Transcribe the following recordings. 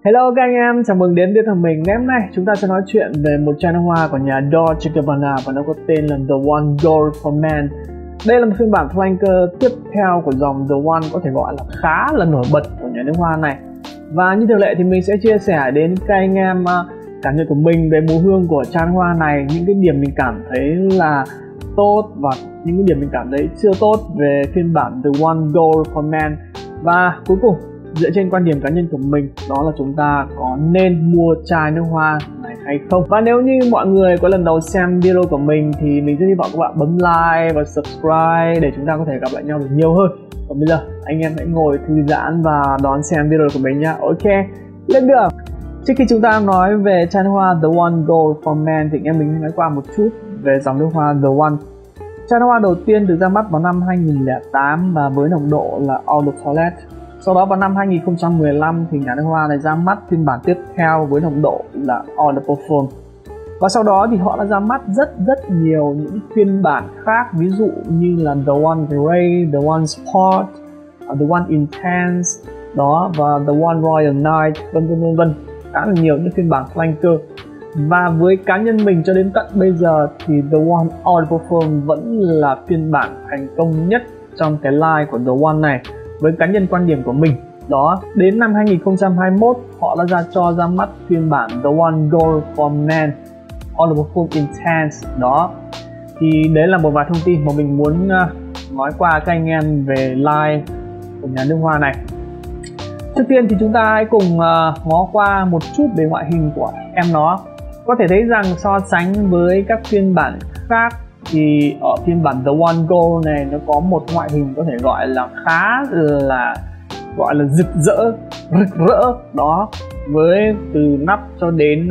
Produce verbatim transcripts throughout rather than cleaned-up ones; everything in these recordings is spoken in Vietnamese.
Hello các anh em, chào mừng đến với thằng mình. Ngày hôm nay chúng ta sẽ nói chuyện về một chai nước hoa của nhà Dolce Gabbana và nó có tên là The One Gold for Men. Đây là một phiên bản flanker tiếp theo của dòng The One, có thể gọi là khá là nổi bật của nhà nước hoa này. Và như thường lệ thì mình sẽ chia sẻ đến các anh em cảm nhận của mình về mùi hương của chai nước hoa này, những cái điểm mình cảm thấy là tốt và những cái điểm mình cảm thấy chưa tốt về phiên bản The One Gold for Men. Và cuối cùng, dựa trên quan điểm cá nhân của mình, đó là chúng ta có nên mua chai nước hoa này hay không. Và nếu như mọi người có lần đầu xem video của mình thì mình rất hy vọng các bạn bấm like và subscribe để chúng ta có thể gặp lại nhau được nhiều hơn. Còn bây giờ anh em hãy ngồi thư giãn và đón xem video của mình nha. Ok, lên đường. Trước khi chúng ta nói về chai nước hoa The One Gold for Men thì anh em mình nói qua một chút về dòng nước hoa The One. Chai nước hoa đầu tiên được ra mắt vào năm hai nghìn lẻ tám và với nồng độ là Eau de Toilette. Sau đó vào năm hai nghìn không trăm mười lăm thì nhà nước hoa này ra mắt phiên bản tiếp theo với nồng độ là Eau de Parfum. Và sau đó thì họ đã ra mắt rất rất nhiều những phiên bản khác, ví dụ như là The One Grey, The One Sport, The One Intense đó và The One Royal Night, vân vân vân vân. Khá là nhiều những phiên bản flanker. Và với cá nhân mình cho đến tận bây giờ thì The One Eau de Parfum vẫn là phiên bản thành công nhất trong cái line của The One này. Với cá nhân quan điểm của mình đó, đến năm hai nghìn không trăm hai mươi mốt họ đã ra cho ra mắt phiên bản The One Gold for Men Eau de Parfum Intense đó. Thì đấy là một vài thông tin mà mình muốn uh, nói qua các anh em về line của nhà nước hoa này. Trước tiên thì chúng ta hãy cùng uh, ngó qua một chút về ngoại hình của em nó. Có thể thấy rằng so sánh với các phiên bản khác thì ở phiên bản The One Gold này nó có một ngoại hình có thể gọi là khá là gọi là rực rỡ, rực rỡ đó, với từ nắp cho đến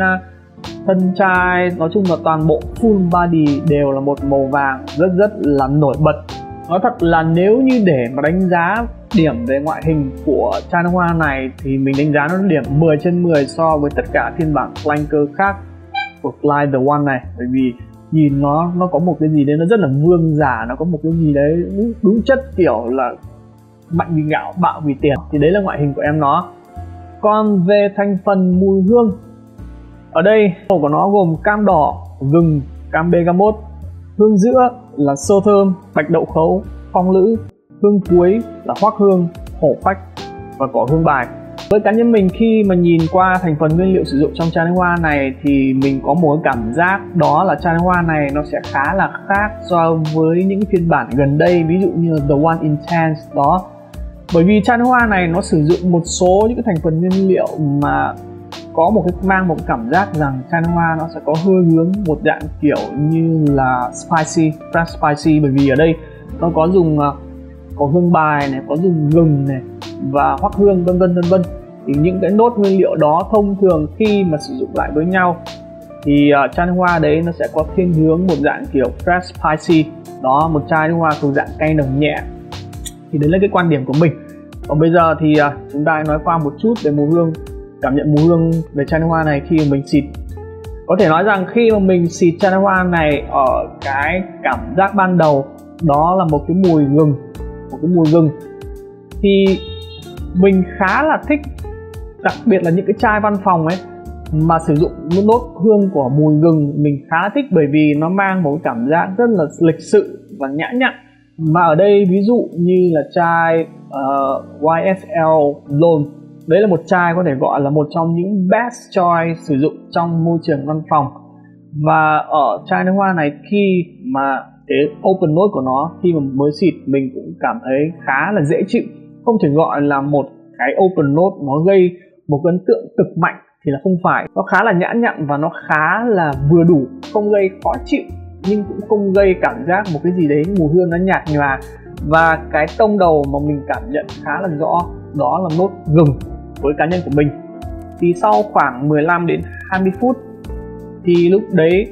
thân chai, nói chung là toàn bộ full body đều là một màu vàng rất rất là nổi bật. Nói thật là nếu như để mà đánh giá điểm về ngoại hình của chai nước hoa này thì mình đánh giá nó điểm mười trên mười so với tất cả phiên bản flanker khác của line The One này, bởi vì nhìn nó nó có một cái gì đấy nó rất là vương giả, nó có một cái gì đấy đúng, đúng chất kiểu là mạnh vì gạo, bạo vì tiền. Thì đấy là ngoại hình của em nó. Còn về thành phần mùi hương, ở đây màu của nó gồm cam đỏ, gừng, cam bergamot. Hương giữa là sô thơm, bạch đậu khấu, phong lữ. Hương cuối là hoắc hương, hổ phách và cỏ hương bài. Với cá nhân mình, khi mà nhìn qua thành phần nguyên liệu sử dụng trong chai nước hoa này thì mình có một cảm giác đó là chai nước hoa này nó sẽ khá là khác so với những phiên bản gần đây, ví dụ như The One Intense đó. Bởi vì chai nước hoa này nó sử dụng một số những cái thành phần nguyên liệu mà có một cái mang một cảm giác rằng chai nước hoa nó sẽ có hơi hướng một dạng kiểu như là spicy, fresh spicy, bởi vì ở đây nó có dùng có hương bài này, có dùng gừng này và hoắc hương vân vân vân vân. Thì những cái nốt nguyên liệu đó thông thường khi mà sử dụng lại với nhau thì uh, chai nước hoa đấy nó sẽ có thiên hướng một dạng kiểu fresh spicy đó, một chai nước hoa thuộc dạng cay nồng nhẹ. Thì đấy là cái quan điểm của mình. Còn bây giờ thì uh, chúng ta hãy nói qua một chút về mùi hương, cảm nhận mùi hương về chai nước hoa này khi mà mình xịt. Có thể nói rằng khi mà mình xịt chai nước hoa này, ở cái cảm giác ban đầu đó là một cái mùi gừng, một cái mùi gừng thì mình khá là thích, đặc biệt là những cái chai văn phòng ấy mà sử dụng nốt hương của mùi gừng, mình khá là thích bởi vì nó mang một cảm giác rất là lịch sự và nhã nhặn. Mà ở đây ví dụ như là chai uh, Y S L Lone, đấy là một chai có thể gọi là một trong những best choice sử dụng trong môi trường văn phòng. Và ở chai nước hoa này, khi mà cái open note của nó khi mà mới xịt mình cũng cảm thấy khá là dễ chịu, không thể gọi là một cái open note nó gây một ấn tượng cực mạnh thì là không phải. Nó khá là nhã nhặn và nó khá là vừa đủ, không gây khó chịu nhưng cũng không gây cảm giác một cái gì đấy mùi hương nó nhạt nhòa. Và cái tông đầu mà mình cảm nhận khá là rõ đó là nốt gừng với cá nhân của mình. Thì sau khoảng mười lăm đến hai mươi phút thì lúc đấy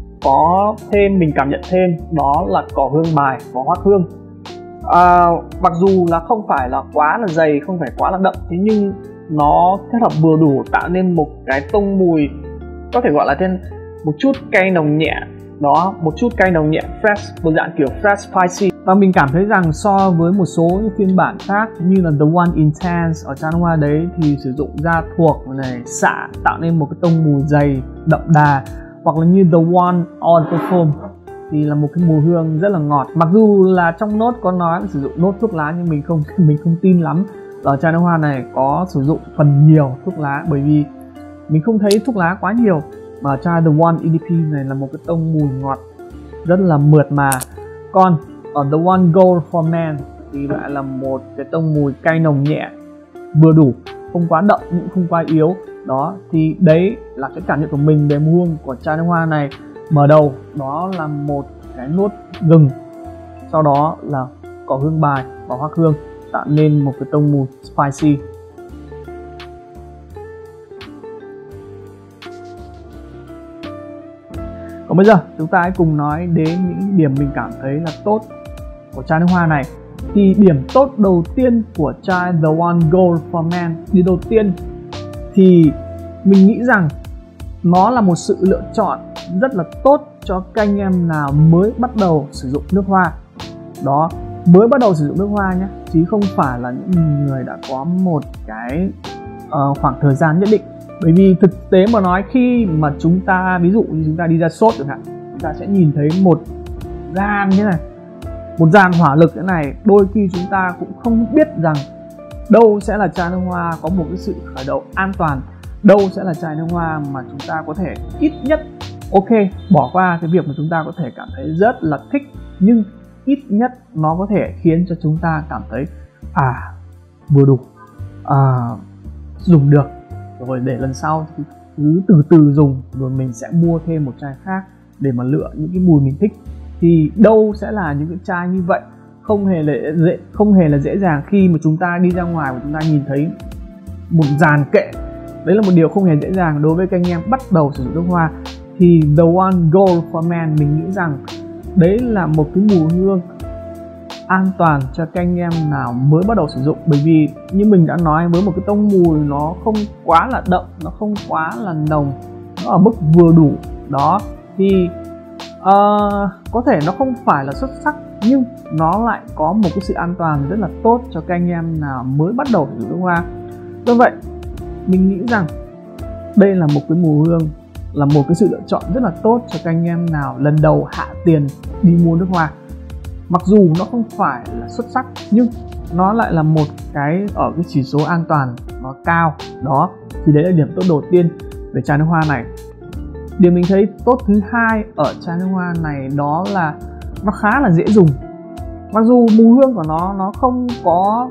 có thêm, mình cảm nhận thêm đó là cỏ hương bài và hoắc hương. À, mặc dù là không phải là quá là dày, không phải quá là đậm, thế nhưng nó kết hợp vừa đủ tạo nên một cái tông mùi có thể gọi là thêm một chút cay nồng nhẹ đó, một chút cay nồng nhẹ fresh, một dạng kiểu fresh spicy. Và mình cảm thấy rằng so với một số những phiên bản khác như là The One Intense ở chai nước hoa đấy thì sử dụng da thuộc này, xạ tạo nên một cái tông mùi dày đậm đà, hoặc là như The One On Perfume thì là một cái mùi hương rất là ngọt. Mặc dù là trong nốt có nói là sử dụng nốt thuốc lá, nhưng mình không mình không tin lắm ở chai nước hoa này có sử dụng phần nhiều thuốc lá, bởi vì mình không thấy thuốc lá quá nhiều. Mà chai The One e đê pê này là một cái tông mùi ngọt rất là mượt mà. Còn ở The One Gold for Men thì lại là một cái tông mùi cay nồng nhẹ vừa đủ, không quá đậm cũng không quá yếu. Đó thì đấy là cái cảm nhận của mình về mùi hương của chai nước hoa này. Mở đầu đó là một cái nốt gừng, sau đó là cỏ hương bài và hoa hương, tạo nên một cái tông mùi spicy. Còn bây giờ chúng ta hãy cùng nói đến những điểm mình cảm thấy là tốt của chai nước hoa này. Thì điểm tốt đầu tiên của chai The One Gold for Men, điều đầu tiên thì mình nghĩ rằng nó là một sự lựa chọn rất là tốt cho các anh em nào mới bắt đầu sử dụng nước hoa. Đó, mới bắt đầu sử dụng nước hoa nhé, chứ không phải là những người đã có một cái uh, khoảng thời gian nhất định. Bởi vì thực tế mà nói, khi mà chúng ta, ví dụ như chúng ta đi ra shop chẳng hạn, chúng ta sẽ nhìn thấy một dàn như này, một dàn hỏa lực thế này, đôi khi chúng ta cũng không biết rằng đâu sẽ là chai nước hoa có một cái sự khởi đầu an toàn, đâu sẽ là chai nước hoa mà chúng ta có thể ít nhất, ok, bỏ qua cái việc mà chúng ta có thể cảm thấy rất là thích, nhưng ít nhất nó có thể khiến cho chúng ta cảm thấy à vừa đủ, à, dùng được, rồi để lần sau thì cứ từ từ dùng, rồi mình sẽ mua thêm một chai khác để mà lựa những cái mùi mình thích. Thì đâu sẽ là những cái chai như vậy, không hề là dễ, không hề là dễ dàng khi mà chúng ta đi ra ngoài và chúng ta nhìn thấy một dàn kệ. Đấy là một điều không hề dễ dàng đối với các anh em bắt đầu sử dụng nước hoa. Thì The One Gold for Men mình nghĩ rằng đấy là một cái mùi hương an toàn cho các anh em nào mới bắt đầu sử dụng. Bởi vì như mình đã nói, với một cái tông mùi nó không quá là đậm, nó không quá là nồng, nó ở mức vừa đủ. Đó thì uh, có thể nó không phải là xuất sắc, nhưng nó lại có một cái sự an toàn rất là tốt cho các anh em nào mới bắt đầu sử dụng nước hoa. Do vậy mình nghĩ rằng đây là một cái mùi hương, là một cái sự lựa chọn rất là tốt cho các anh em nào lần đầu hạ tiền đi mua nước hoa. Mặc dù nó không phải là xuất sắc, nhưng nó lại là một cái ở cái chỉ số an toàn nó cao. Đó thì đấy là điểm tốt đầu tiên về chai nước hoa này. Điểm mình thấy tốt thứ hai ở chai nước hoa này đó là nó khá là dễ dùng. Mặc dù mùi hương của nó nó không có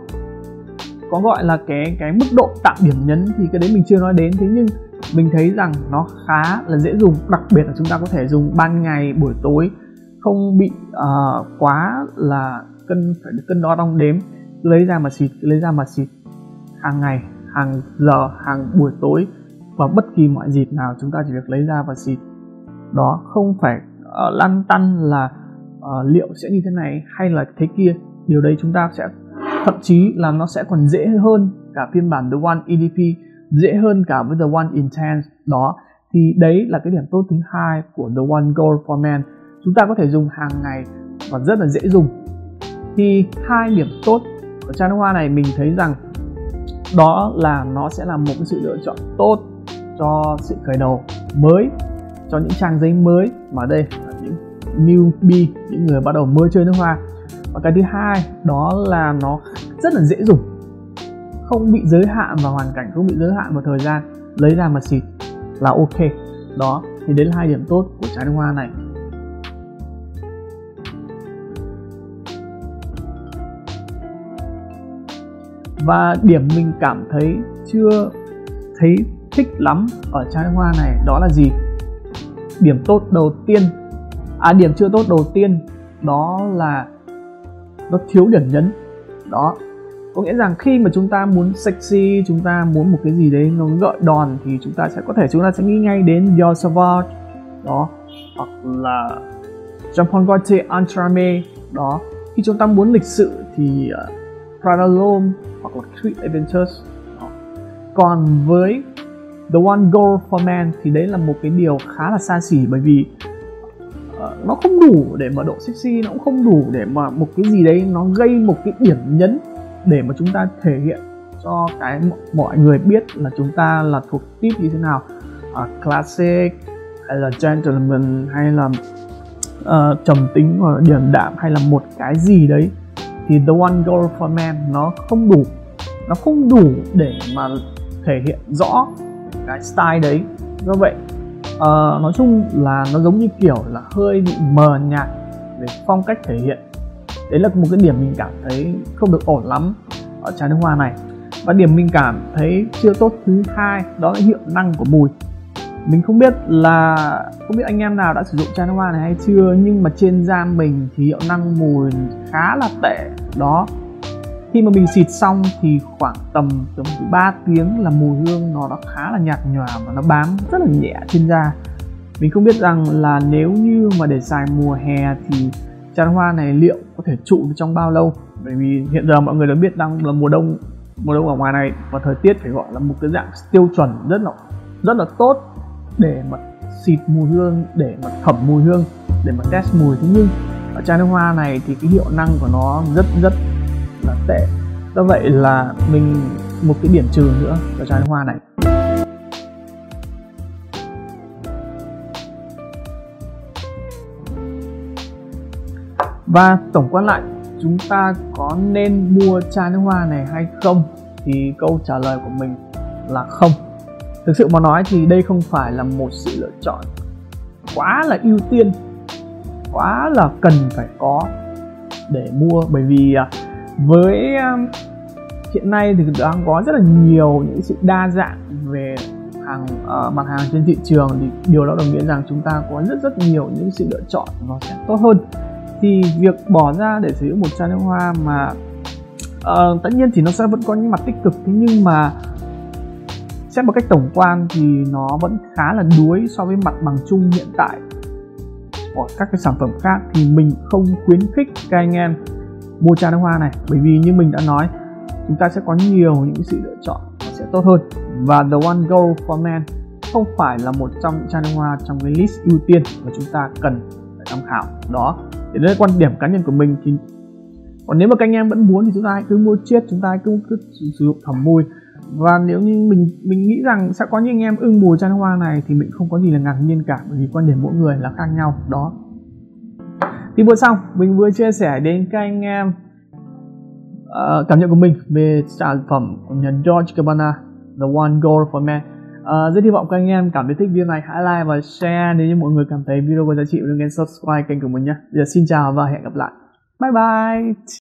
có gọi là cái cái mức độ tạo điểm nhấn thì cái đấy mình chưa nói đến, thế nhưng mình thấy rằng nó khá là dễ dùng, đặc biệt là chúng ta có thể dùng ban ngày, buổi tối, không bị uh, quá là cân phải cân đo đong đếm, cứ lấy ra mà xịt, cứ lấy ra mà xịt hàng ngày, hàng giờ, hàng buổi tối, và bất kỳ mọi dịp nào chúng ta chỉ việc lấy ra và xịt. Đó, không phải uh, lăn tăn là uh, liệu sẽ như thế này hay là thế kia. Điều đấy chúng ta sẽ thậm chí là nó sẽ còn dễ hơn cả phiên bản The One e đê pê, dễ hơn cả với The One Intense. Đó thì đấy là cái điểm tốt thứ hai của The One Gold for Men. Chúng ta có thể dùng hàng ngày và rất là dễ dùng. Thì hai điểm tốt của chai nước hoa này mình thấy rằng đó là nó sẽ là một cái sự lựa chọn tốt cho sự khởi đầu mới, cho những trang giấy mới, mà đây là những newbie, những người bắt đầu mới chơi nước hoa. Và cái thứ hai đó là nó rất là dễ dùng, không bị giới hạn vào hoàn cảnh, không bị giới hạn vào thời gian, lấy ra mà xịt là ok. Đó thì đấy là hai điểm tốt của chai nước hoa này. Và điểm mình cảm thấy chưa thấy thích lắm ở chai nước hoa này đó là gì? Điểm tốt đầu tiên, à điểm chưa tốt đầu tiên đó là nó thiếu điểm nhấn. Đó, có nghĩa rằng khi mà chúng ta muốn sexy, chúng ta muốn một cái gì đấy nó gợi đòn thì chúng ta sẽ có thể chúng ta sẽ nghĩ ngay đến Dior Sauvage, đó, hoặc là Jean Paul Gaultier Ultrame. Đó, khi chúng ta muốn lịch sự thì uh, Prada L'Homme hoặc là Creed Aventus. Đó. Còn với The One Gold for Men thì đấy là một cái điều khá là xa xỉ, bởi vì uh, nó không đủ để mà độ sexy, nó cũng không đủ để mà một cái gì đấy nó gây một cái điểm nhấn để mà chúng ta thể hiện cho cái mọi người biết là chúng ta là thuộc tiếp như thế nào, uh, classic hay là gentleman hay là uh, trầm tính hoặc là điềm đạm hay là một cái gì đấy, thì The One Girl for Man nó không đủ, nó không đủ để mà thể hiện rõ cái style đấy. Do vậy uh, nói chung là nó giống như kiểu là hơi bị mờ nhạt về phong cách thể hiện. Đấy là một cái điểm mình cảm thấy không được ổn lắm ở chai nước hoa này. Và điểm mình cảm thấy chưa tốt thứ hai đó là hiệu năng của mùi. Mình không biết là không biết anh em nào đã sử dụng chai nước hoa này hay chưa, nhưng mà trên da mình thì hiệu năng mùi khá là tệ đó. Khi mà mình xịt xong thì khoảng tầm tầm ba tiếng là mùi hương nó đã khá là nhạt nhòa và nó bám rất là nhẹ trên da. Mình không biết rằng là nếu như mà để xài mùa hè thì chai nước hoa này liệu có thể trụ trong bao lâu, bởi vì hiện giờ mọi người đã biết đang là mùa đông mùa đông ở ngoài này và thời tiết phải gọi là một cái dạng tiêu chuẩn rất là rất là tốt để mà xịt mùi hương, để mà thẩm mùi hương, để mà test mùi. Thế nhưng ở chai nước hoa này thì cái hiệu năng của nó rất rất là tệ. Do vậy là mình một cái điểm trừ nữa ở chai nước hoa này. Và tổng quan lại, chúng ta có nên mua chai nước hoa này hay không? Thì câu trả lời của mình là không. Thực sự mà nói thì đây không phải là một sự lựa chọn quá là ưu tiên, quá là cần phải có để mua. Bởi vì với hiện nay thì đang có rất là nhiều những sự đa dạng về hàng uh, mặt hàng trên thị trường, thì điều đó đồng nghĩa rằng chúng ta có rất rất nhiều những sự lựa chọn nó sẽ tốt hơn. Thì việc bỏ ra để sử dụng một chai nước hoa mà uh, tất nhiên thì nó sẽ vẫn có những mặt tích cực, thế nhưng mà xét một cách tổng quan thì nó vẫn khá là đuối so với mặt bằng chung hiện tại của các cái sản phẩm khác. Thì mình không khuyến khích các anh em mua chai nước hoa này, bởi vì như mình đã nói, chúng ta sẽ có nhiều những sự lựa chọn nó sẽ tốt hơn. Và The One Girl for Man không phải là một trong những chai nước hoa trong cái list ưu tiên mà chúng ta cần phải tham khảo đó. Thì đây là quan điểm cá nhân của mình. Thì còn nếu mà các anh em vẫn muốn thì chúng ta hãy cứ mua chiết, chúng ta cứ, cứ sử dụng thẩm mùi. Và nếu như mình mình nghĩ rằng sẽ có những anh em ưng mùi chai nước hoa này thì mình không có gì là ngạc nhiên cả, bởi vì quan điểm mỗi người là khác nhau đó. Thì vừa xong mình vừa chia sẻ đến các anh em uh, cảm nhận của mình về sản phẩm của nhà Dolce and Gabbana The One Girl for Man. Uh, rất hy vọng các anh em cảm thấy thích video này, hãy like và share nếu như mọi người cảm thấy video có giá trị. Đừng quên subscribe kênh của mình nhé. Giờ xin chào và hẹn gặp lại. Bye bye.